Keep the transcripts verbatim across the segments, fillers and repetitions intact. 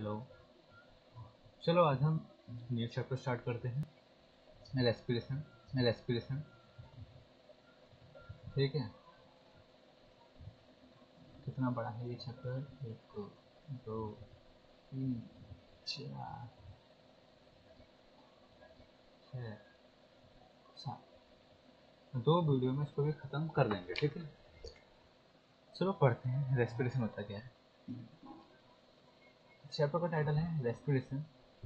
Hello. चलो आज हम न्यू चैप्टर स्टार्ट करते हैं। रेस्पिरेशन रेस्पिरेशन ठीक है। कितना बड़ा है ये चैप्टर? एक दो तीन चार छः सात। दो वीडियो में इसको भी ख़त्म कर देंगे, ठीक है। चलो पढ़ते हैं रेस्पिरेशन होता क्या है। चैप्टर का टाइटल है respiration.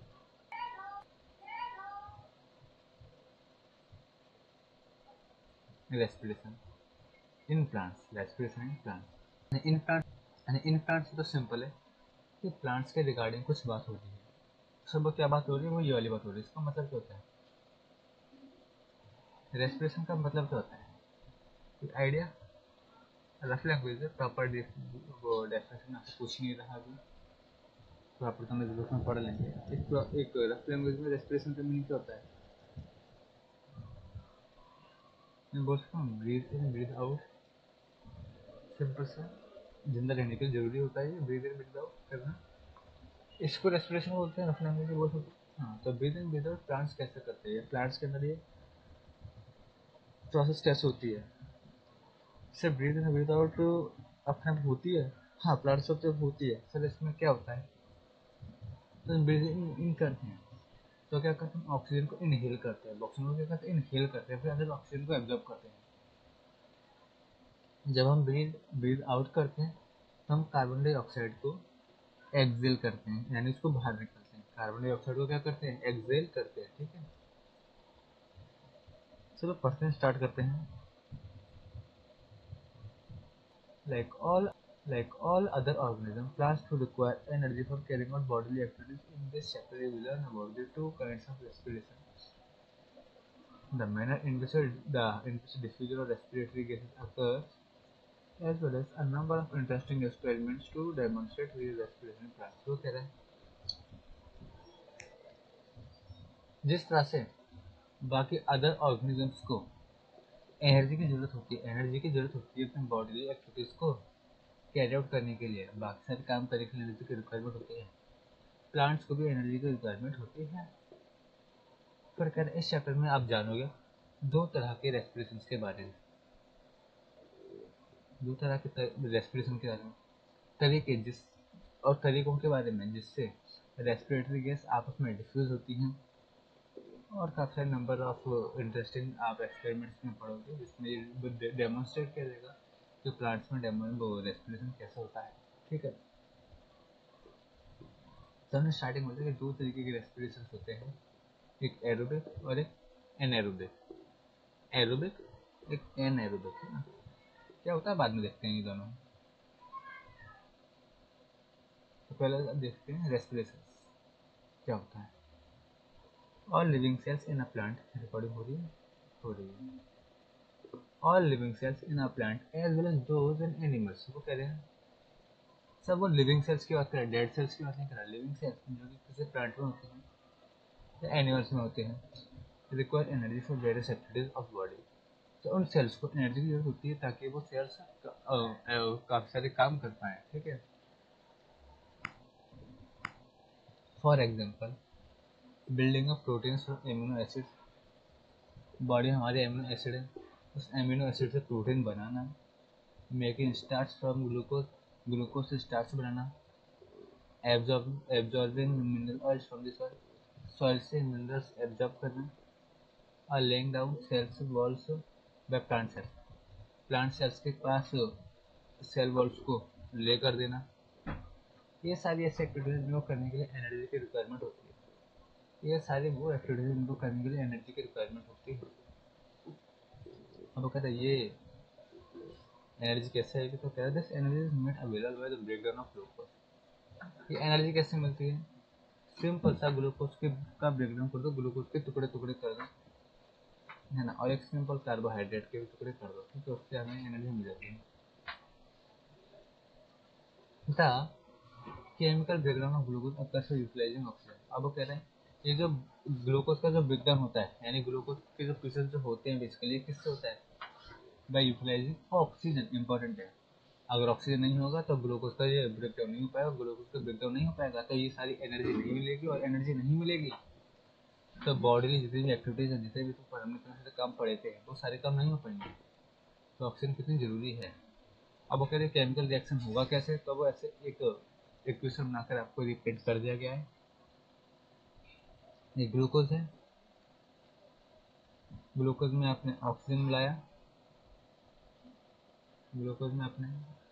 Respiration in plants. Respiration in plants. In plant in plants तो सिंपल है कि प्लांट्स के रिगार्डिंग कुछ बात होती है। सब क्या बात हो रही है, वो ये वाली बात हो रही है। इसका मतलब क्या होता है? रेस्पिरेशन का मतलब क्या होता है? आइडिया? रफ लैंग्वेज है, प्रॉपर वो डेफिनेशन आपसे पूछ नहीं रहा अभी, प्रॉपर तो हम इसमें पढ़ लेंगे। एक एक रफ लैंग्वेज में रेस्पिरेशन का मीनिंग क्या होता है? मैं बोल सकता हूँ breathe in breathe out. Simple सा, जिंदा रहने के लिए जरूरी होता है ब्रीथ इन ब्रीथ आउट करना। इसको रेस्पिरेशन बोलते हैं, रफ लैंग्वेज में बोल सकते हैं। हाँ, तो breathe in breathe out plants कैसे करते हैं? प्लांट्स के अंदर ये प्रोसेस कैसे होती है? सिर्फ ब्रीथ इन ब्रीथ आउट अपने आप होती है? हाँ, प्लांट्स तो होती है सर। इसमें क्या होता है? तो ब्रीथ इन इन करते हैं तो क्या करते हैं? ऑक्सीजन को इनहेल करते हैं। ऑक्सीजन को क्या करते हैं? इनहेल करते हैं, फिर अंदर ऑक्सीजन को एब्जॉर्ब करते हैं। जब हम ब्रीथ ब्रीथ आउट करते हैं तो हम कार्बन डाइऑक्साइड को एक्सेल करते हैं, यानी उसको बाहर निकालते हैं। कार्बन डाइऑक्साइड को क्या करते हैं? एक्सेल करते हैं, ठीक है। चलो पढ़ते हैं, स्टार्ट करते हैं। Like all like all other organisms, plants to require energy for carrying out bodily activities. In this chapter, we will learn about the two kinds of respiration, the manner in which the in which diffusion of respiratory gases occurs, as well as a number of interesting experiments to demonstrate real respiration plants. तो कह रहे हैं जिस तरह से बाकी other organisms को energy की जरूरत होती है एनर्जी की जरूरत होती है अपनी बॉडी एक्टिविटीज को कैरी आउट करने के लिए, बाकी सारे काम करने के लिए एनर्जी की रिक्वायरमेंट होती है। प्लांट्स को भी एनर्जी की रिक्वायरमेंट होती है। पर कर इस चैप्टर में आप जानोगे दो तरह के रेस्पिरेशन के बारे में। दो तरह के रेस्पिरेशन के बारे में तरीके जिस और तरीकों के बारे में जिससे रेस्पिरेटरी गैस आपस में डिफ्यूज होती हैं, और काफ़ी सारे नंबर ऑफ इंटरेस्टिंग आप एक्सपेरिमेंट्स में पढ़ोगे जिसमें डेमोन्स्ट्रेट किया जाएगा कि प्लांट्स में डेमो रेस्पिरेशन कैसे होता है, ठीक है। तो हमने स्टार्टिंग में देखा दो तरीके के रेस्पिरेशन होते हैं, एक एरोबिक और एक एनएरोबिक। एरोबिक एक एनएरोबिक, है ना। क्या होता है बाद में देखते हैं ये दोनों। तो पहले देखते हैं रेस्पिरेशन क्या होता है। All living cells in a plant, recording हो रही है हो रही है all living cells in a plant as well as those in animals. वो कह रहे हैं सब वो लिविंग सेल्स की बात करें, डेड सेल्स की बात नहीं कर रहा। लिविंग सेल्स जो कि किसी प्लांट में होते हैं या एनिमल्स में होते हैं, require energy for various activities of body. तो उन सेल्स को एनर्जी की जरूरत होती है ताकि वो सेल्स काफी सारे काम कर पाए, ठीक है। For example building of proteins from amino acids. Body हमारे एमिनो एसिड है, उस एमिनो एसिड से प्रोटीन बनाना। Making starch from glucose, glucose से स्टार्च बनाना। Absorb absorbing mineral oil from the soil, soil से मिनरल्स एब्जॉर्ब करना। और laying down cells walls by plant cells, plant cells के पास सेल वॉल्स को लेकर देना। ये सारी ऐसी एक्टिविटीज जिनको करने के लिए एनर्जी की रिक्वायरमेंट होती है। ये सारी वो एक्टिविटीज जिनको करने के लिए एनर्जी की रिक्वायरमेंट होती है। अब वो कहते हैं ये एनर्जी कैसे आएगी, तो कहते हैं energy is made available by the breakdown of glucose. ये एनर्जी कैसे मिलती है? सिंपल सा, ग्लूकोज के का ब्रेकडाउन कर दो, ग्लूकोज के टुकड़े टुकड़े कर दो, है ना, और एक सिंपल कार्बोहाइड्रेट के भी टुकड़े कर दो, ठीक है, उससे हमें एनर्जी मिल जाती है। The chemical breakdown of glucose occurs utilising oxygen. अब वो कह रहे हैं ये जो ग्लूकोज का जो ब्रेकडाउन होता है, यानी ग्लूकोज के जो पीसेस जो होते हैं बेसिकली किससे होता है? By utilising oxygen. इंपॉर्टेंट है, अगर ऑक्सीजन नहीं होगा तो ग्लूकोज का ये ब्रेकडाउन नहीं हो पाएगा, ग्लूकोज का ब्रेकडाउन नहीं हो पाएगा तो ये सारी एनर्जी नहीं मिलेगी, और एनर्जी नहीं मिलेगी तो बॉडी की जितनी भी एक्टिविटीज है, जितने भी तो हमने इतने काम पड़े थे वो सारे काम नहीं हो पाएंगे। तो ऑक्सीजन कितनी जरूरी है। अब वो कह रहे केमिकल रिएक्शन होगा कैसे, तो वो ऐसे एक इक्वेशन बनाकर आपको रिप्रेजेंट कर दिया गया है। ये ग्लूकोज है, ग्लूकोज में आपने ऑक्सीजन मिलाया, ग्लूकोज में आपने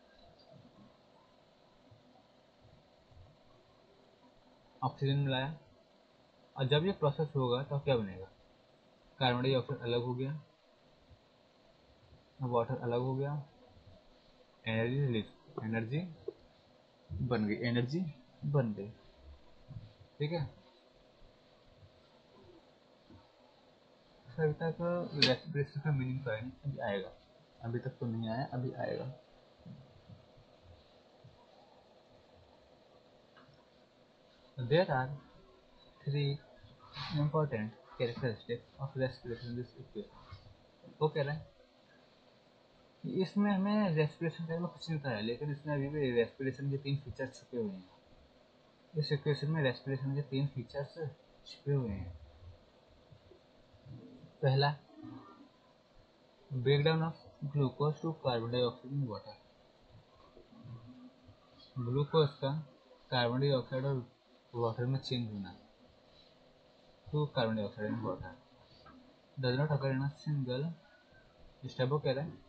ऑक्सीजन मिलाया, और जब ये प्रोसेस होगा तो क्या बनेगा, कार्बन डाइऑक्साइड अलग हो गया, वाटर अलग हो गया, एनर्जी रिलीज, एनर्जी बन गई, एनर्जी बन गई। ठीक है, अभी तक रेस्पिरेशन का मीनिंग तो है नहीं, अभी आएगा, अभी तक तो नहीं आया, अभी आएगा। There are three important characteristics of respiration this equation. वो कह रहा है कि इसमें हमें रेस्पिरेशन का कुछ नहीं बताया, लेकिन इसमें अभी भी रेस्पिरेशन के तीन फीचर्स छुपे हुए हैं। इस इक्वेशन में रेस्पिरेशन के तीन फीचर्स छुपे हुए हैं। पहला, breakdown of glucose to carbon dioxide in water. Glucose का कार्बन डाइऑक्साइड और वाटर में चेंज होना to carbon dioxide in water does not occur in a single step. वो कह रहा है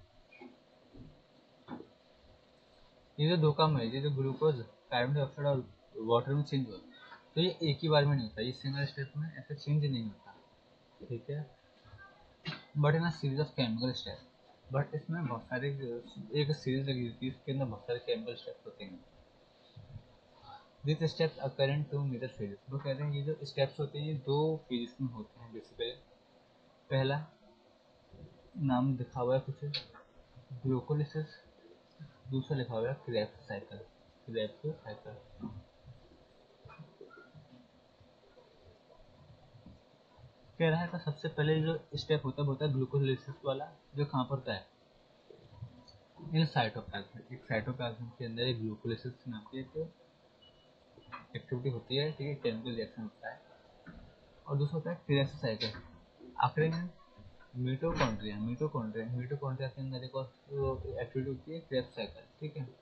ये जो दो काम है, ये जो ग्लूकोज कार्बन डाइऑक्साइड और वाटर में चेंज हुआ, तो ये एक ही बार में नहीं होता, ये सिंगल स्टेप में ऐसे चेंज नहीं होता। ठीक है, but in a series of chemical step, but इसमें बहुत सारे एक सीरीज लगी होती है, इसके अंदर बहुत सारे केमिकल स्टेप्स होते हैं। This steps occur in two major phases. वो कहते हैं ये जो स्टेप्स होते हैं ये दो फेजेस में होते हैं बेसिकली। पहला नाम लिखा हुआ है कुछ, ग्लूकोलिसिस, दूसरा लिखा हुआ है क्रेब्स साइकिल, क्रेब्स साइकिल। कह रहा है तो सबसे पहले जो स्टेप होता है होता है ग्लूकोलिसिस वाला, जो कहाँ पर होता है, इन साइटोप्लाज्म। एक साइटोप्लाज्म के अंदर एक ग्लूकोलिसिस नाम की एक एक्टिविटी होती है, ठीक है, केमिकल रिएक्शन होता है। और दूसरा होता है क्रेब्स साइकिल, आखिरी में मिटोकॉन्ड्रिया। मिटोकॉन्ड्रिया मिटोकॉन्ड्रिया के अंदर एक और एक्टिविटी होती है क्रेब्स साइकिल। ठीक है,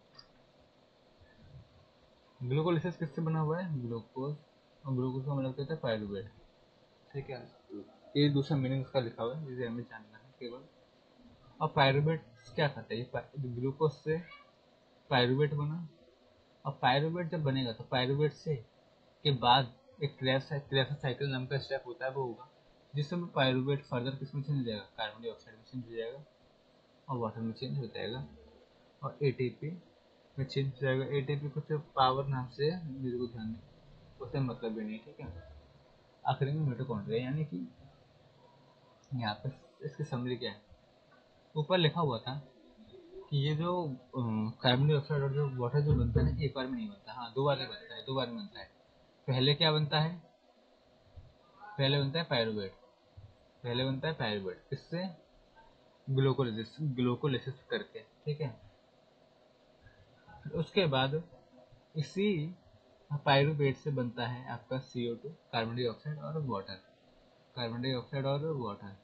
ग्लूकोलिसिस किससे बना हुआ है, ग्लूकोज, और ग्लूकोज का मतलब कहता है पायरुवेट। ठीक है, ये दूसरा मीनिंग इसका लिखा हुआ है जिसे हमें जानना है केवल। और पायरुवेट क्या करता है, ये ग्लूकोज से पायरुवेट बना, और पायरुवेट जब बनेगा तो पायरुवेट से के बाद एक क्रेब्स साइकिल नाम का स्टेप होता है, वो होगा जिसमें पायरुवेट फर्दर किसमें चेंज हो जाएगा, कार्बन डाइऑक्साइड में चेंज हो जाएगा, और वाटर में चेंज हो जाएगा, और एटीपी में चेंज हो जाएगा। एटीपी कुछ पावर नाम से मेरे को ध्यान नहीं, उससे मतलब भी नहीं। ठीक है, आखिरी में मिटोकॉन्ड्रिया, यानी कि यहाँ पे इसकी समरी क्या है, ऊपर लिखा हुआ था कि ये जो कार्बन डाइऑक्साइड और जो वाटर जो बनता है ना, एक बार में नहीं बनता, हाँ दो बार में बनता है, दो बार में बनता है। पहले क्या बनता है, पहले बनता है पायरुवेट, पहले बनता है पायरुवेट किससे, ग्लूकोलिसिस, ग्लूकोलिसिस करके। ठीक है, फिर उसके बाद इसी पायरुवेट से बनता है आपका C O two, carbon dioxide और वाटर, कार्बन डाइऑक्साइड और वाटर।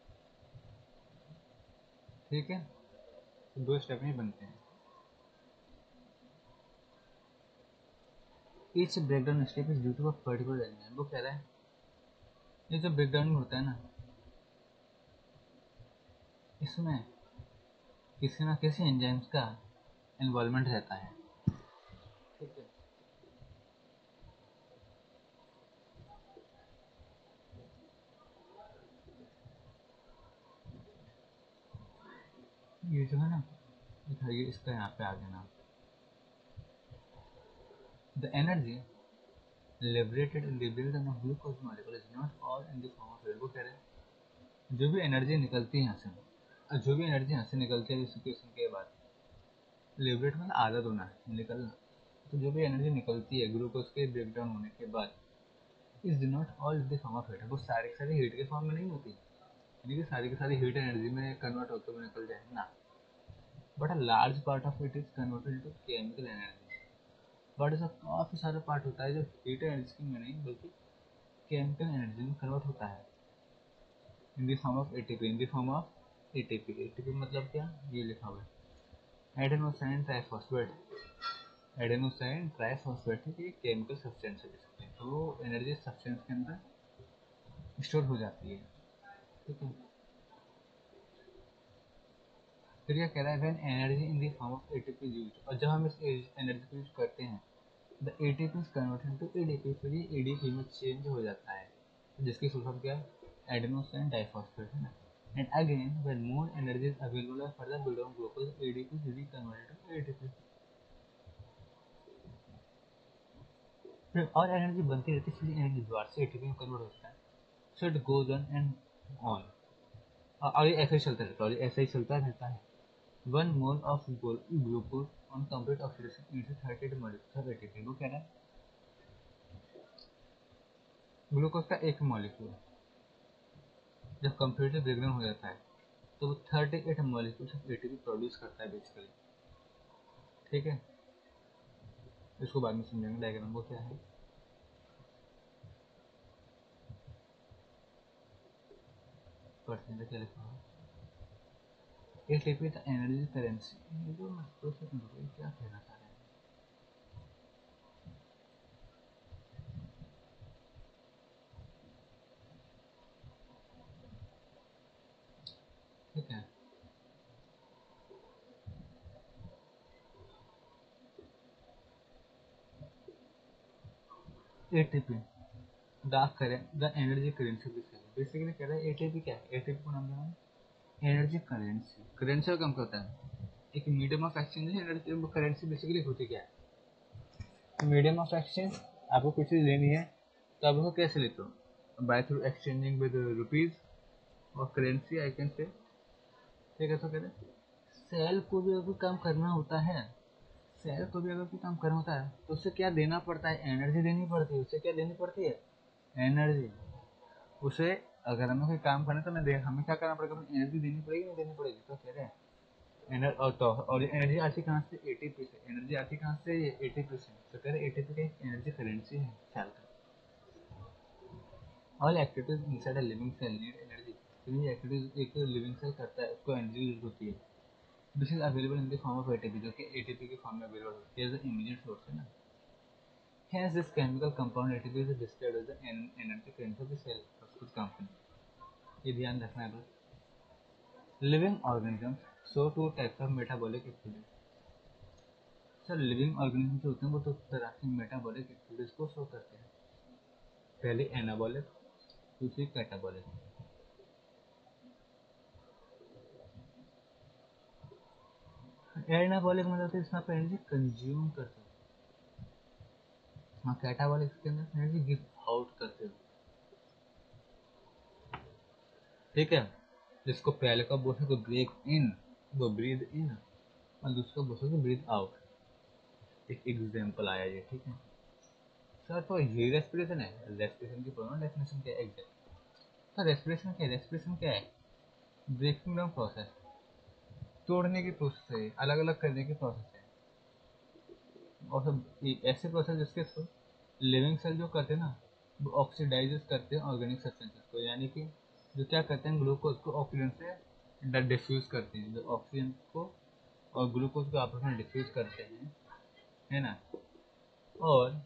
ठीक है, तो दो स्टेप में बनते हैं। Each breakdown step is due to a particular enzyme. वो कह रहा है ये जो ब्रेकडाउन होता है ना, इसमें किसी ना किसी एंजाइम्स का इन्वॉल्वमेंट रहता है। ठीक है, ये जो है ना, दिखाइए इसका यहाँ पे आ गया नाम, the energy liberated in the breakdown of glucose molecule is not all in the form of fuel। वो कह रहे हैं जो भी एनर्जी निकलती है यहाँ से, जो भी एनर्जी यहाँ से निकलती है इस सिचुएशन के बाद, लिबरेट मतलब आज़ाद होना है, निकलना, तो जो भी एनर्जी निकलती है ग्लूकोज के ब्रेकडाउन होने के बाद, is not all in the form of heat. वो सारी सारी हीट के फॉर्म में नहीं होती, यानी कि सारी की सारी हीट एनर्जी में कन्वर्ट होकर हुए निकल जाए ना, but a large part of it is converted into chemical energy. But इसका काफ़ी सारा पार्ट होता है जो हीट एनर्जी में नहीं बल्कि केमिकल एनर्जी में कन्वर्ट होता है in the form of ATP. In the form of ATP. ATP मतलब क्या, ये लिखा हुआ है एडेनोसाइन ट्राइफॉस्फेट। एडेनोसाइन ट्राइफॉस्फेट एक केमिकल सब्सटेंस है जिसमें तो वो एनर्जी सब्सटेंस के अंदर स्टोर हो जाती है। ठीक है, फिर क्या कह रहा है, when energy in the form of ATP used, और जब हम इस एनर्जी को यूज करते हैं the ATP is converted to ADP, फिर ये एडीपी में चेंज हो जाता है जिसकी फुल फॉर्म क्या है, एडेनोसाइन डाइफॉस्फेट, है ना। And again when more energy is available for the building glucose, ADP is converted to ATP. फिर और एनर्जी बनती रहती है, फिर एनर्जी द्वारा से एटीपी में कन्वर्ट होता है। So it goes on and on, और ये ऐसे ही चलता रहता है, और ये ऐसे ही चलता रहता है। One mole of glucose on complete oxidation into thirty molecules of ATP. वो कह रहा है ग्लूकोज का एक मॉलिक्यूल जब कंप्लीटली ब्रेकडाउन हो जाता है तो वो thirty eight molecules of ATP produce करता है बेसिकली। ठीक है, इसको बाद में समझेंगे डायग्राम वो क्या है। परसेंटेज क्या लिखा हुआ, एटीपी द एनर्जी करेंसी। ये जो दो सेकंड रुको, क्या कहना चाह रहे हैं। ठीक है, ATP the current the energy currency basically कह रहा है एटीपी क्या है। एटीपी को नाम देना एनर्जी करेंसी। करेंसी का काम क्या होता है, एक मीडियम ऑफ एक्सचेंज है। एनर्जी करेंसी बेसिकली होती क्या है, मीडियम ऑफ एक्सचेंज। आपको कुछ चीज़ लेनी है तो आप उसको कैसे लेते हो, by through exchanging with rupees और करेंसी आई कैन से। ठीक है, तो कह रहे सेल को भी अगर काम करना होता है, सेल को भी अगर कोई काम करना होता है तो उससे क्या देना पड़ता है, एनर्जी देनी पड़ती है। उससे क्या देनी पड़ती है, एनर्जी। उसे अगर हमें कोई काम करना है तो हमें दे- हमें क्या करना पड़ेगा, एनर्जी देनी पड़ेगी नहीं देनी पड़ेगी। तो कह रहे हैं एनर और तो और एनर्जी आती कहाँ से, एटीपी से। एनर्जी आती कहाँ से, ये एटीपी से। तो कह रहे एटीपी का एक एनर्जी करेंसी है ख्याल कर। All activities inside a living cell need energy. जितनी एक्टिविटीज एक लिविंग सेल करता है उसको एनर्जी यूज होती है। This is available in the form of ATP, जो कि एटीपी के फॉर्म में अवेलेबल होती है एज अ इमीडिएट सोर्स, है ना। Hence, this chemical compound A T P is described as the en- energy currency of the cell of कुछ company. ये ध्यान रखना है बस। Living organisms show two types of metabolic activities. Sir living organism जो होते हैं वो दो तरह की मेटाबॉलिक एक्टिविटीज को शो करते हैं। पहली एनाबॉलिक, दूसरी कैटाबॉलिक। एनाबॉलिक मतलब तो इसमें आप एनर्जी कंज्यूम करते हो, हाँ। कैटाबॉलिक के अंदर एनर्जी गिव आउट करते हो। ठीक है, जिसको पहले का बोल सकते ब्रेक इन, वो ब्रीद इन, और दूसरा बोल सकते ब्रीद आउट। एक एग्जाम्पल आया ये। ठीक है सर, तो ये रेस्पिरेशन है। रेस्पिरेशन की प्रोनाउन डेफिनेशन क्या है एग्जैक्ट। तो रेस्पिरेशन क्या है, रेस्पिरेशन क्या है, ब्रेकिंग डाउन प्रोसेस, तोड़ने की प्रोसेस है, अलग अलग करने की प्रोसेस है। और सब ये ऐसे प्रोसेस जिसके थ्रू लिविंग सेल जो करते हैं ना वो ऑक्सीडाइज करते हैं ऑर्गेनिक सब्सटेंसेस को, यानी कि जो क्या करते हैं ग्लूकोज को ऑक्सीजन से डिफ्यूज करते हैं। जो ऑक्सीजन को और ग्लूकोज को आपस में डिफ्यूज करते हैं, है ना, और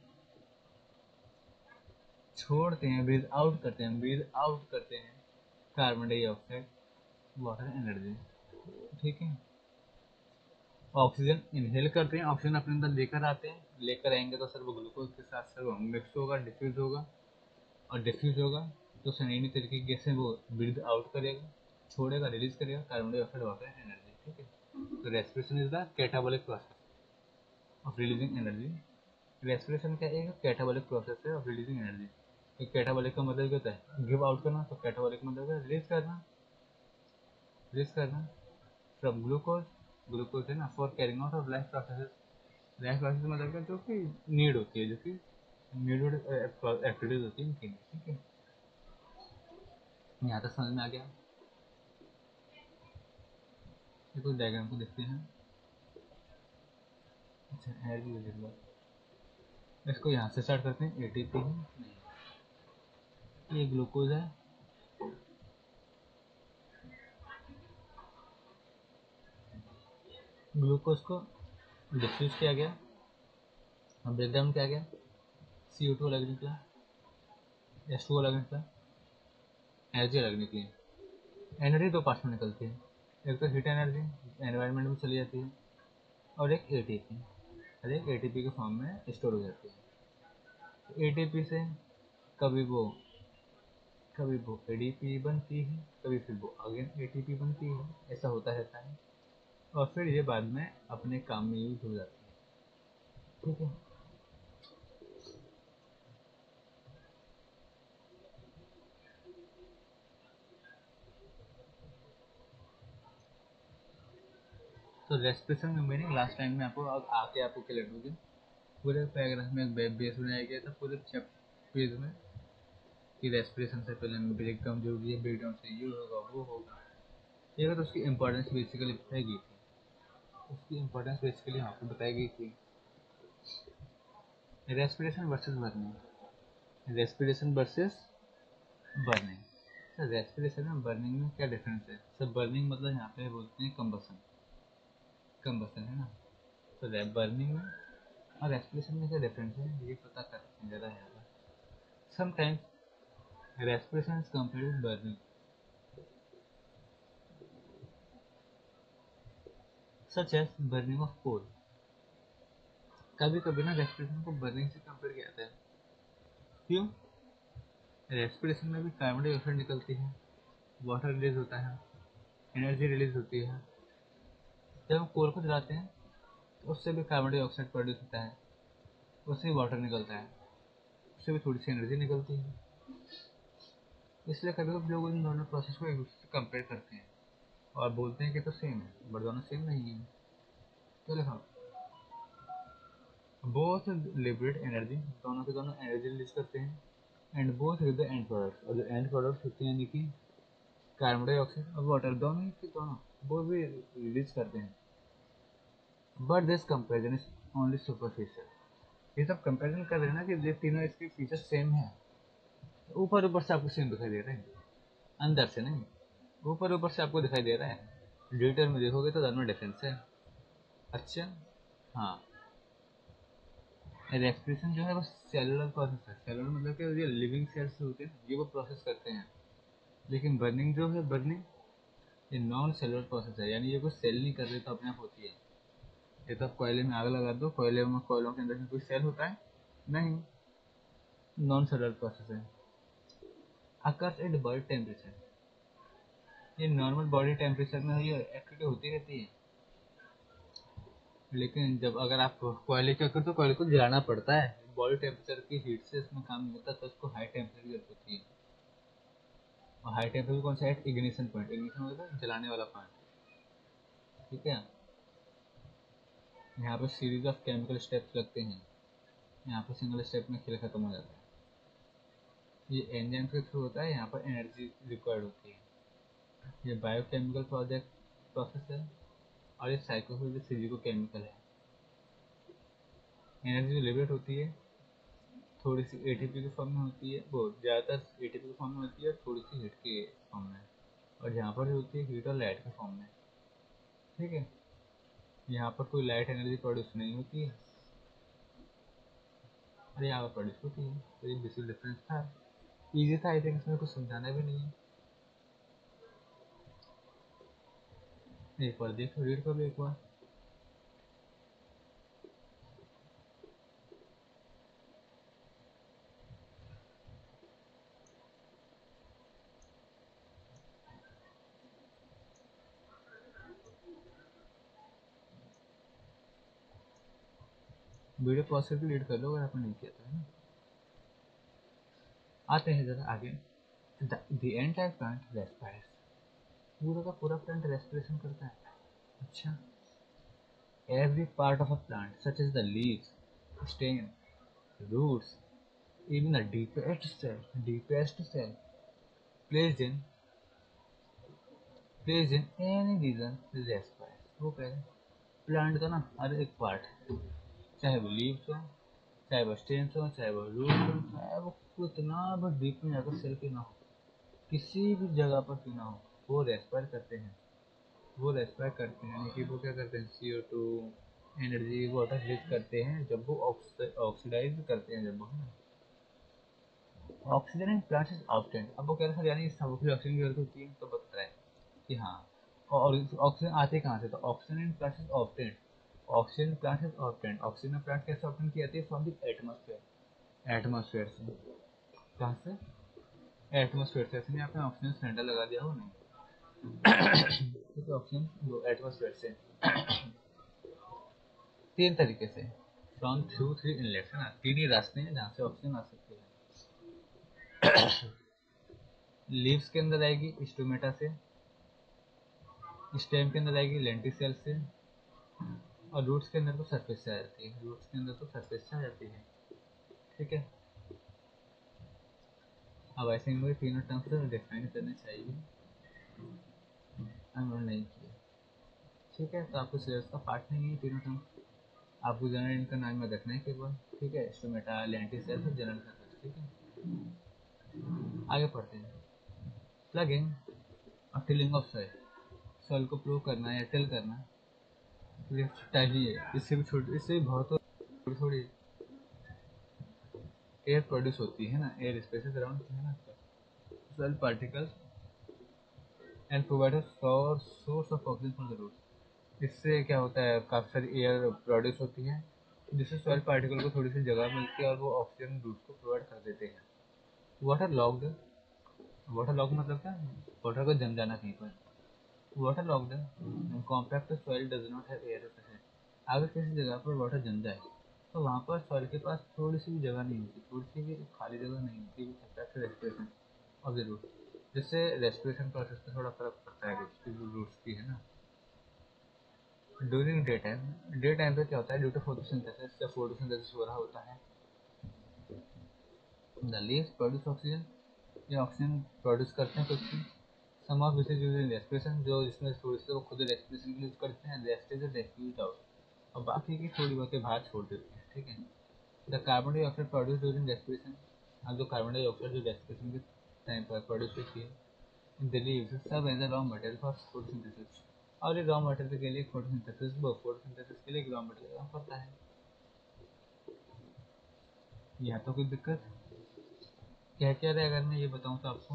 छोड़ते हैं, ब्रीद आउट करते हैं, ब्रीद आउट करते हैं कार्बन डाइऑक्साइड, वाटर एनर्जी। ठीक है, ऑक्सीजन इनहेल करते हैं, ऑक्सीजन अपने अंदर लेकर आते हैं, लेकर आएंगे तो सर वो ग्लूकोज के साथ सर वो मिक्स होगा, डिफ्यूज होगा, और डिफ्यूज होगा तो सनैनी तरीके की गैसें वो ब्रीद आउट करेगा, छोड़ेगा, रिलीज करेगा कार्बन डाइऑक्साइड, वाटर एनर्जी। ठीक है, तो respiration is the catabolic process of releasing energy. Respiration का एक कैटाबॉलिक प्रोसेस है ऑफ रिलीजिंग एनर्जी। एक कैटाबॉलिक का मतलब क्या होता है, गिव आउट करना, तो कैटाबॉलिक मतलब है रिलीज करना, रिलीज करना फ्रॉम ग्लूकोज। ग्लूकोज है ना, for carrying out of life process. Life process मतलब क्या, जो कि नीड होती है, जो कि नीडेड एक्टिविटीज होती है इनके लिए। ठीक है, यहाँ तक समझ में आ गया। ये कुछ डायग्राम को देखते हैं। अच्छा एनर्जी विजिबल, इसको यहाँ से स्टार्ट करते हैं। एटीपी है नहीं, ये ग्लूकोज है, ग्लूकोज को डिफ्यूज किया गया, ब्रेकडाउन किया गया, सी ओ टू अलग निकला, एस टू अलग निकला, एनर्जी अलग निकली। एनर्जी दो पार्ट्स में निकलती है, एक तो हीट एनर्जी एनवायरनमेंट में चली जाती है, और एक एटीपी, और एक एटीपी के फॉर्म में स्टोर हो जाती है। एटीपी से कभी वो कभी वो एडीपी बनती है, कभी फिर वो अगेन एटीपी बनती है, ऐसा होता रहता है, और फिर ये बाद में अपने काम में यूज हो जाती है। ठीक है, तो रेस्पिरेशन में मीनिंग लास्ट टाइम में आपको अब आके आपको क्लियर हो गया। पूरे पैराग्राफ में एक वेब बेस बनाया गया था पूरे पेज में कि रेस्पिरेशन से पहले ब्रेक डाउन जरूरी है, ब्रेक डाउन से ये होगा वो होगा, ये तो उसकी इंपॉर्टेंस बेसिकली बताई गई थी, उसकी इंपॉर्टेंस बेसिकली आपको बताई गई थी। Respiration versus burning, respiration versus burning. Sir respiration में बर्निंग में क्या डिफरेंस है? सर बर्निंग मतलब यहाँ पे बोलते हैं कंबसन, कंबसन है ना। तो बर्निंग में और रेस्पिरेशन में क्या डिफरेंस है ये पता करते हैं ज़रा यहाँ पर। Sometimes respiration is compared with burning, such as burning of coal. कभी कभी ना रेस्पिरेशन को बर्निंग से कंपेयर किया जाता है। क्यों? रेस्पिरेशन में भी कार्बन डाइऑक्साइड निकलती है, वाटर रिलीज होता है, एनर्जी रिलीज होती है। जब हम कोल को जलाते हैं तो उससे भी कार्बन डाइऑक्साइड प्रोड्यूस होता है, उससे भी वाटर निकलता है, उससे भी थोड़ी सी एनर्जी निकलती है। इसलिए कभी कभी लोग इन दोनों प्रोसेस को एक दूसरे से कंपेयर करते हैं और बोलते हैं कि तो सेम है, बट दोनों सेम नहीं है। तो देखो, बोथ लिबरेट एनर्जी, दोनों के दोनों एनर्जी रिलीज करते हैं, and both with the end products, और जो एंड प्रोडक्ट्स होते हैं यानी कि कार्बन डाइऑक्साइड और वाटर, दोनों ही के दोनों वो भी रिलीज करते हैं। But this comparison is only superficial. ये सब कंपेरिजन कर रहे हैं ना कि ये तीनों इसके फीचर्स सेम है, ऊपर ऊपर से आपको सेम दिखाई दे रहे हैं, अंदर से नहीं, ऊपर ऊपर से आपको दिखाई दे रहा है। डिटेल में देखोगे तो दोनों डिफरेंस है। अच्छा, हाँ, रेस्पिरेशन जो है वो सेलुलर प्रोसेस है। सेलुलर मतलब कि ये लिविंग सेल्स होते हैं ये वो प्रोसेस करते हैं। लेकिन बर्निंग जो है, बर्निंग ये नॉन सेलुलर प्रोसेस है, यानी ये कोई सेल नहीं कर रही तो अपने आप होती है। ये तो आप कोयले में आग लगा दो, कोयले में कोयलों के अंदर में कोई सेल होता है नहीं, नॉन सेलुलर प्रोसेस है। अकर्स एट बॉडी टेम्परेचर, ये नॉर्मल बॉडी टेम्परेचर में ये एक्टिविटी होती रहती है। लेकिन जब अगर आप कोयले क्या करते हो, कोयले को जलाना पड़ता है, बॉडी टेम्परेचर की हीट से इसमें काम नहीं होता, तो उसको हाई टेम्परेचर की जरूरत होती है। और हाई टेम्परेचर कौन सा है? इग्निशन पॉइंट, इग्निशन होता है जलाने वाला पॉइंट। ठीक है, यहाँ पे सीरीज ऑफ केमिकल स्टेप्स लगते हैं, यहाँ पे सिंगल स्टेप में खेल खत्म हो जाता है। ये एंजाइम के थ्रू होता है, यहाँ पर एनर्जी रिक्वायर्ड होती है। ये बायोकेमिकल प्रोजेक्ट प्रोसेस है, और ये साइकोफिजिको केमिकल है। एनर्जी लिबरेट होती है, थोड़ी सी एटीपी के फॉर्म में होती है, वो ज़्यादातर एटीपी के फॉर्म में होती है, थोड़ी सी हीट के फॉर्म में, और यहाँ पर होती है हीट और लाइट के फॉर्म में। ठीक है, यहाँ पर कोई लाइट एनर्जी प्रोड्यूस नहीं होती है, और यहाँ पर प्रोड्यूस होती है। तो ये बेसिक डिफरेंस था, ईजी था, आई थिंक इसमें कुछ समझाना भी नहीं है। एक बार देखो, रीड कर लो एक बार। वीडियो पॉज करके रीड कर लो अगर आपने नहीं किया था, है ना। आते हैं जरा आगे। द एंटायर प्लांट रेस्पायर्स, पूरा का पूरा प्लांट रेस्पिरेशन करता है। अच्छा, every part of a plant, such as the leaves, stem, roots, even the deepest cell, deepest cell, placed in placed in any region respires। वो कह रहे प्लांट का ना हर एक पार्ट चाहे वो लीव्स हो, चाहे वो स्टेम्स हो, चाहे वो रूट्स हो, चाहे वो कितना भी डीप में जाकर सेल क्यों ना हो, किसी भी जगह पर क्यों ना हो, वो रेस्पायर करते हैं। वो रेस्पायर करते हैं यानी कि वो क्या करते हैं, C O two energy water release करते हैं जब वो ऑक्सीडाइज करते हैं, जब वो है ना oxygen and plants is obtained. अब वो कह रहे हैं यानी सबको ऑक्सीजन की जरूरत होती है, तो बता रहा है कि हाँ, और ऑक्सीजन आते कहाँ से, तो oxygen and plants is obtained, oxygen plants is obtained, oxygen plant कैसे ऑब्टेन की जाती है, फ्रॉम द एटमॉस्फेयर, एटमॉस्फेयर से, कहाँ से, एटमॉस्फेयर से। ऐसे नहीं आपने ऑक्सीजन सिलेंडर लगा दिया हो, नहीं तो ऑक्सीजन एटमॉस्फेयर से तीन तरीके से, फ्रॉम थ्रू थ्री इनलेट्स, है ना, तीन ही रास्ते हैं जहाँ से ऑक्सीजन आ सकती है। लीव्स के अंदर आएगी स्टोमेटा से, स्टेम के अंदर आएगी लेंटिसेल से, और रूट्स के अंदर तो सरफेस से आ जाती है, रूट्स के अंदर तो सरफेस से आ जाती है। ठीक है, अब ऐसे मुझे तीनों टर्म्स डिफाइन करने चाहिए, उन्होंने नहीं किया। ठीक है, तो आपको सिलेबस का पार्ट नहीं है तीनों टर्म्स, आपको जनरल इनका नाम याद रखना है केवल। ठीक है, स्टोमेटा, लेंटिसेल और जनरल सरफेस। ठीक है, आगे पढ़ते हैं। प्लगिंग और टिलिंग ऑफ सॉइल, सॉइल को प्रूव करना या टिल करना चाहिए, इससे भी छोटी, इससे भी बहुत थोड़ी थोड़ी एयर प्रोड्यूस होती है ना, एयर स्पेसेस अराउंड, है ना, soil particles and provide source of oxygen for the roots. इससे क्या होता है, काफ़ी सारी एयर प्रोड्यूस होती है, जिससे सॉइल पार्टिकल को थोड़ी सी जगह मिलती है और वो ऑक्सीजन रूट्स को प्रोवाइड कर देते हैं। वाटर लॉक्ड, वाटर लॉक मतलब क्या, वाटर को जम जाना कहीं पर। Waterlogged compact soil does not have air space. अगर किसी जगह पर वाटर जम जाए तो वहाँ पर सॉइल के पास थोड़ी सी भी जगह नहीं होती, थोड़ी सी भी खाली जगह नहीं होती, effect respiration of the root, जिससे रेस्पिरेशन प्रोसेस पे थोड़ा फर्क पड़ता है रूट्स की, रूट्स की, है ना। During day time, day time पे क्या होता है, ड्यू टू फोटोसिंथेसिस, जब फोटोसिंथेसिस हो रहा होता है, द लीव्स प्रोड्यूस ऑक्सीजन, ये ऑक्सीजन प्रोड्यूस करते हैं कुछ, some of which is used in respiration, जो जिसमें थोड़ी सी वो खुद रेस्पिरेशन के लिए यूज करते हैं, रेस्ट इज डिफ्यूज्ड आउट, और बाकी की थोड़ी बहुतें बाहर छोड़ देते हैं। ठीक है, the carbon dioxide produce during respiration, अब जो कार्बन डाइऑक्साइड जो रेस्पिरेशन के टाइम पर प्रोड्यूस होती है, द लीव्स सब as a raw material for photosynthesis, और ये रॉ मटेरियल के लिए फोटोसिंथेसिस फोटोसिंथेसिस के लिए रॉ मटेरियल काम करता है। यहाँ तो कोई दिक्कत क्या क्या है, अगर मैं ये बताऊँ तो आपको,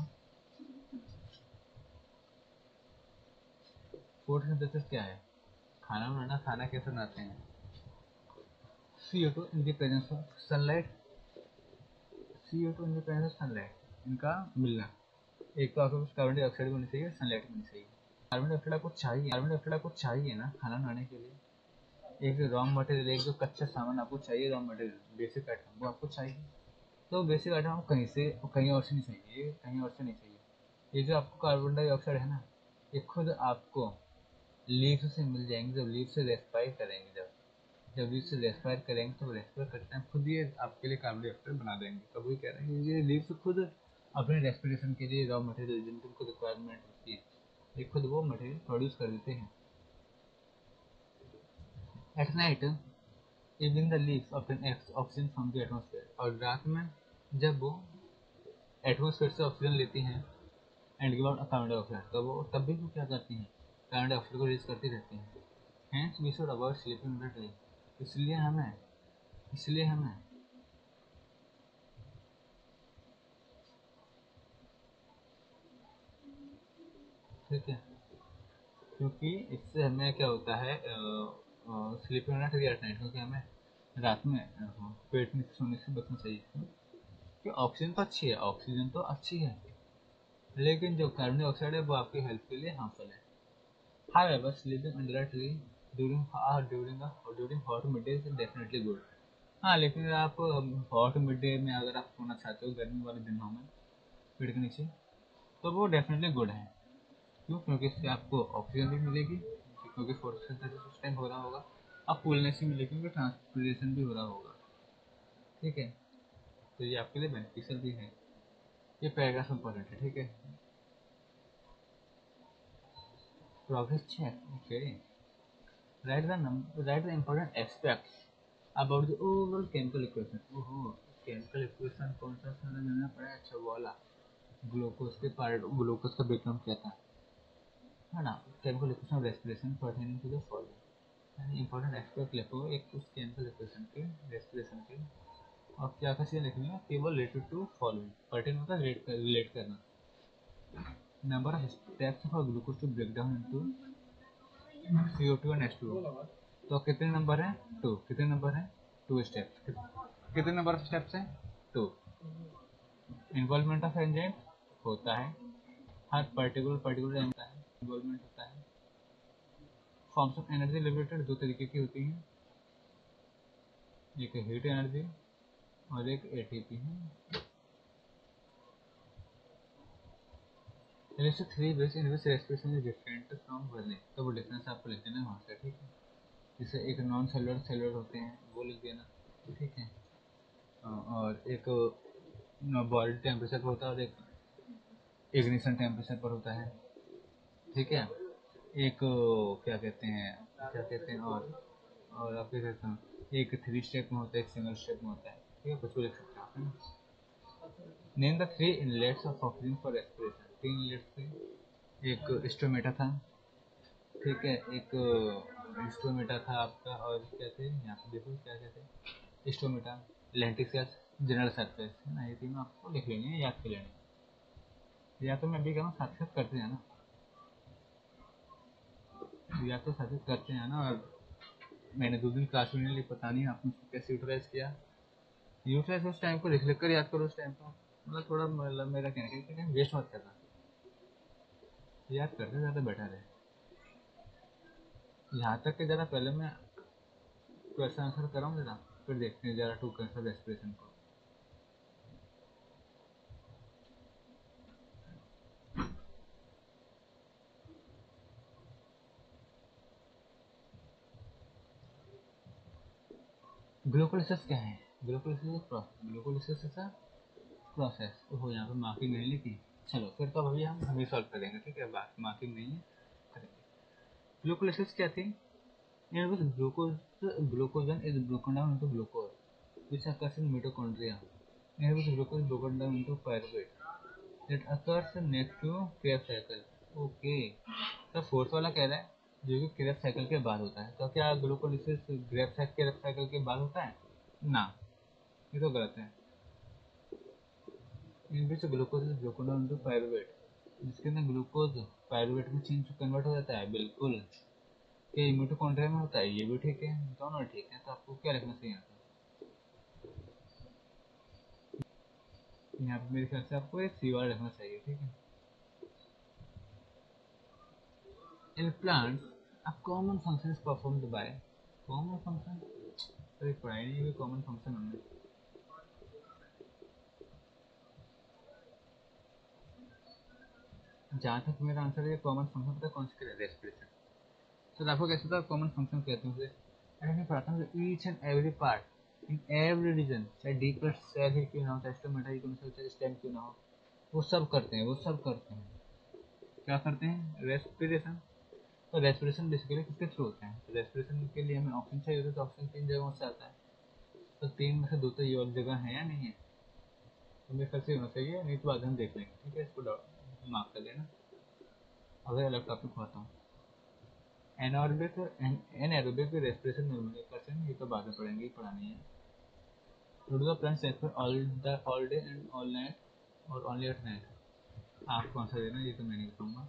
फोटोसिंथेसिस क्या है, खाना बनाना, खाना कैसे बनाते हैं, C O two in the presence of sunlight, C O two in the presence of sunlight, इनका मिलना, एक तो आपके पास कार्बन डाइऑक्साइड भी होनी चाहिए, सनलाइट भी होनी चाहिए। कार्बन डाइऑक्साइड आपको चाहिए, कार्बन डाइऑक्साइड आपको चाहिए ना खाना बनाने के लिए, एक रॉ मटेरियल, एक जो कच्चा सामान आपको चाहिए, रॉ मटेरियल बेसिक आइटम वो आपको चाहिए, तो बेसिक आइटम आपको कहीं से कहीं और से नहीं चाहिए, ये कहीं और से नहीं चाहिए। ये जो आपको कार्बन डाइऑक्साइड है ना, ये खुद आपको लीव्स से मिल जाएंगे, जब लीव से रेस्पायर करेंगे, जब जब लीव से रेस्पायर करेंगे तो रेस्पायर करते हैं खुद ये आपके लिए कार्बन डाइऑक्साइड बना देंगे। तो वही कह रहे हैं ये लीव्स खुद अपने रेस्पिरेशन के लिए रॉ मटेरियल जिनकी उनको रिक्वायरमेंट होती है, ये खुद वो मटेरियल प्रोड्यूस कर देते हैं। At night evening the leaves obtain oxygen from the atmosphere, और रात में जब वो एटमॉस्फेयर से ऑक्सीजन लेती हैं and give out carbon dioxide, तो वो तब भी वो क्या करती हैं, कार्बन डाइऑक्साइड को रिलीज करती रहती हैं। Hence we should avoid sleeping in the day, इसलिए हमें इसलिए हमें ठीक है, क्योंकि इससे हमें क्या होता है, स्लीपिंग नॉट एट नाइट, क्योंकि हमें रात में अ, पेट में सोने से बचना चाहिए, क्योंकि ऑक्सीजन तो अच्छी है, ऑक्सीजन तो अच्छी है, लेकिन जो कार्बन डाइऑक्साइड है वो आपकी हेल्थ के लिए हार्मफुल है। However, sleeping under a tree during uh, during a, during hot midday is definitely good. हाँ, लेकिन अगर आप हॉट मिड डे में अगर आप सोना चाहते हो गर्मी वाले दिनों में पेड़ के नीचे, तो वो डेफिनेटली गुड है। क्यों, क्योंकि इससे आपको ऑक्सीजन भी मिलेगी, क्योंकि फोटोसिंथेसिस उस टाइम हो रहा होगा, आप कूलनेस भी मिलेगी, क्योंकि ट्रांसपिरेशन भी हो रहा होगा। ठीक है, तो ये आपके लिए बेनिफिशियल भी है। ये पैराग्राफ इंपॉर्टेंट है। ठीक है, progress check, okay, write the write the important aspects about the overall chemical equation. ओहो, केमिकल इक्वेशन कौन सा समझना पड़ा? अच्छा वो वाला, ग्लूकोज के पार्ट, ग्लूकोज का बैकग्राउंड क्या था, है ना। Chemical equation of respiration pertaining to the following, important aspect लिखो एक उस केमिकल इक्वेशन के, रेस्पिरेशन के, और क्या क्या चीज़ें लिखनी है, केवल रिलेटेड टू फॉलोइंग। पर्टेन मतलब रिलेट कर, रिलेट करना। Number of steps for glucose to break down into C O two and H two O. तो कितने नंबर हैं? टू। कितने नंबर हैं? Two steps. कितने नंबर ऑफ स्टेप्स हैं? टू। इन्वॉल्वमेंट ऑफ एंजाइम होता है, हर पर्टिकुलर पर्टिकुलर एंजाइम का इन्वॉल्वमेंट होता है। फॉर्म्स ऑफ एनर्जी लिबरेटेड दो तरीके की होती हैं, एक हीट एनर्जी और एक ए टी पी है। Three ways in which respiration is different from burning, तो वो डिफरेंस आपको लिख देना वहाँ से, ठीक है। जैसे एक नॉन सेलुलर सेलुलर होते हैं वो लिख देना, ठीक है। और एक बॉडी टेम्परेचर पर होता है और एक इग्निशन टेम्परेचर पर होता है, ठीक है। एक क्या कहते हैं, क्या कहते हैं और और आप क्या कहते हैं, एक थ्री स्टेप में होता है, एक सिंगल स्टेप में होता है, ठीक है। कुछ भी लिख सकते हैं आप। Name the three inlets of oxygen for respiration. तीन इनलेट्स थे, एक स्टोमेटा था, ठीक है, एक स्टोमेटा था आपका, और क्या थे यहाँ पे देखो क्या क्या थे, stomata, lenticels, general surface, है ना। ये तीनों आपको लिख लेनी है, याद कर लेनी है, या तो मैं भी कहूँ साथ साथ करते हैं ना, या तो साथ साथ करते हैं ना। और मैंने दो दिन क्लास में नहीं ली, पता नहीं आपने उसको कैसे यूटिलाइज किया। यूटिलाइज उस टाइम को लिख लिख कर याद करो, उस टाइम को मतलब थोड़ा, मतलब मेरा कहने का टाइम वेस्ट मत करना, याद करते ज़्यादा बेटर है। यहाँ तक कि ज़रा पहले मैं क्वेश्चन आंसर कराऊँ जरा, फिर देखते हैं जरा टू कैंसर रेस्पिरेशन को। ग्लूकोलिसिस क्या है? Glycolysis process, glycolysis is a process. हो, यहाँ पे मार्किंग नहीं लिखी, चलो फिर तो अभी हम हमें सॉल्व करेंगे, ठीक है, बात मार्किंग नहीं है, करेंगे। ग्लूकोलिसिस क्या थी? It was glucose, glucose is broken down into glucose, which occurs in mitochondria. It was glucose broken down into pyruvate. It occurs next to Krebs cycle. Okay. तो फोर्थ वाला कह रहा है जो कि क्रेब्स साइकिल के बाद होता है, तो क्या ग्लूकोलिसिस क्रेब्स साइकिल के बाद होता है? ना, ये तो गलत है। In which glucose is broken down into pyruvate, जिसके अंदर ग्लूकोज पायरुवेट में चेंज कन्वर्ट हो जाता है, बिल्कुल। ये मिटोकॉन्ड्रिया में होता है, ये भी ठीक है, दोनों ठीक है। तो आपको क्या लिखना चाहिए यहाँ पे? यहाँ पे मेरे ख्याल से आपको एक सी वाला लिखना चाहिए, ठीक है। In plants a common function is performed by, common function, अरे पढ़ाई नहीं हुई कॉमन फंक्शन हमने। जहाँ तक मेरा आंसर है, कॉमन फंक्शन पता है कौन सी? रेस्पिरेशन। तो आपको कैसे पता कॉमन फंक्शन कहते हैं उसे? अरे मैं पढ़ाता हूँ each and every part in every region, चाहे डीपर सेल ही क्यों ना हो, चाहे स्टोमेटा ही क्यों ना हो, चाहे स्टेम क्यों ना हो, वो सब करते हैं, वो सब करते हैं। क्या करते हैं? रेस्पिरेशन। तो रेस्पिरेशन बेसिकली किसके थ्रू होता है? तो रेस्पिरेशन के लिए हमें ऑक्सीजन चाहिए होता है, तो ऑक्सीजन तीन जगहों से आता है, तो तीन में से दो तो ये और जगह है या नहीं है? तो मेरे ख्याल से होना चाहिए, नहीं तो बाद हम देख लेंगे, ठीक है। इसको मार्क कर लेना, अगर अलग टॉपिक होता हूँ। Anaerobic anaerobic respiration normally person, ये तो बाद में पढ़ेंगे, ही पढ़ानी है। To do the plant self all the all day and all night और ओनली एट नाइट, आपको आंसर देना, ये तो मैं नहीं बताऊंगा।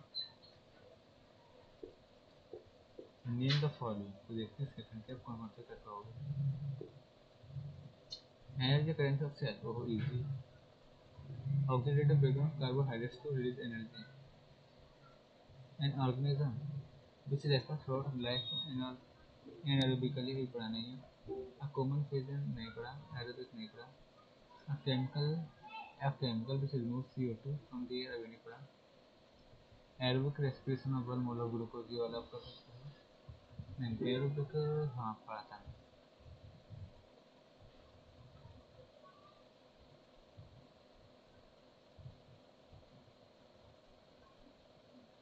नेम द फॉलोइंग, तो देखते हैं सेकंड स्टेप कौन कौन से कर पाओगे। Energy current of cell, oh easy. Oxidative breakdown carbohydrates to release energy. An organism which responds throughout life anaerobically, भी पढ़ा नहीं है। a common phase नहीं पढ़ा, aerobic नहीं पढ़ा। a chemical a chemical which removes C O two from the air, अभी नहीं पढ़ा। aerobic respiration of one mole of glucose, ये वाला प्रोसेस पढ़ा नहीं। aerobic हाँ पढ़ा था।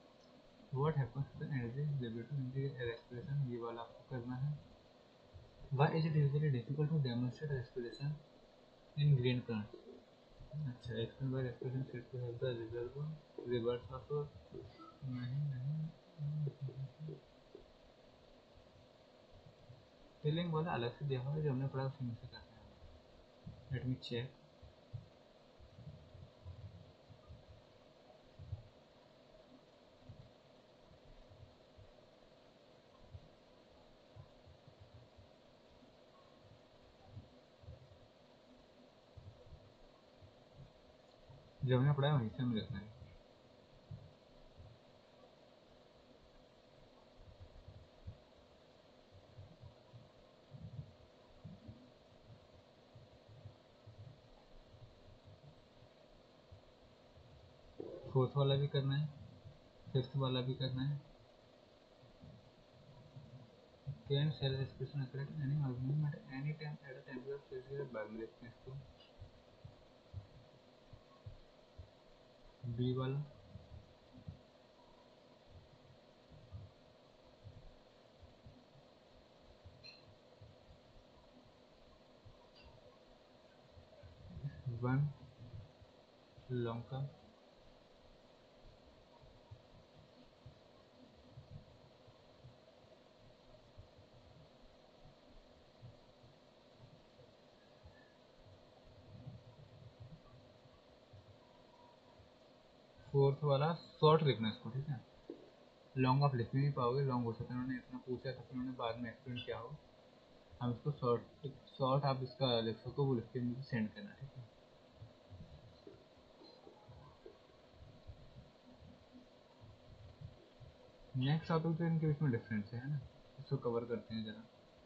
what happens to the energy liberated in the respiration, ये वाला आपको करना है। Why is it usually difficult to demonstrate respiration in green plants? अच्छा, explain why respiration said to help the reserve reverse of नहीं नहीं फीलिंग वाला अलग से देखा है जो हमने पढ़ा उसी में से करते हैं। Let me check. जो हमने पढ़ा है वहीं से हम देखते हैं। फोर्थ वाला भी करना है, फिफ्थ वाला भी करना है। Can cell expression accurate any movement at any time at a temperature Celsius बाद में देखते हैं इसको। बी वाला वन लॉन्ग का फोर्थ वाला शॉर्ट लिखना इसको, ठीक है। लॉन्ग आप लिख नहीं पाओगे, लॉन्ग हो सकता है उन्होंने इतना पूछा था फिर उन्होंने बाद में एक्सप्लेन किया हो। हम इसको शॉर्ट शॉर्ट आप इसका लिख सको वो लिख के मुझे सेंड करना, ठीक है। नेक्स्ट टॉपिक तो इनके बीच में डिफरेंस है ना, इसको कवर करते हैं जरा।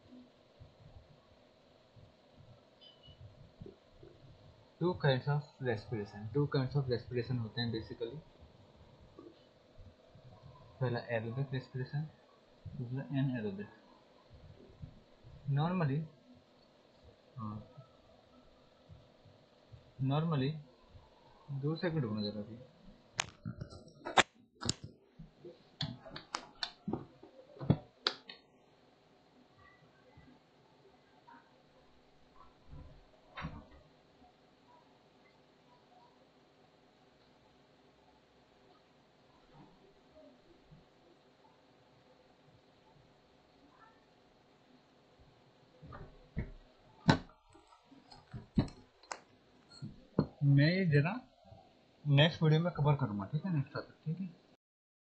Two kinds of respiration, two kinds of respiration होते हैं बेसिकली। पहला एरोबिक रेस्पिरेशन, दूसरा एनएरोबिक। नॉर्मली हाँ नॉर्मली दो सेकंड रुकना जरा भी। मैं ये जरा नेक्स्ट वीडियो में कवर करूँगा, ठीक है, नेक्स्ट टॉपिक, ठीक है।